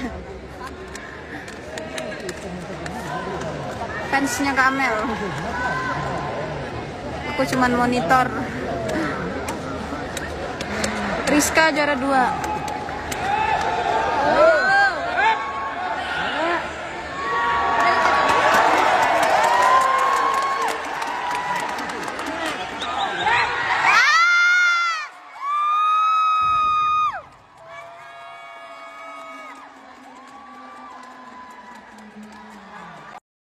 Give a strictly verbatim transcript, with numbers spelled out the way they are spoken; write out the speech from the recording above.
Fansnya Kamel. Aku cuman monitor. Rizka juara dua.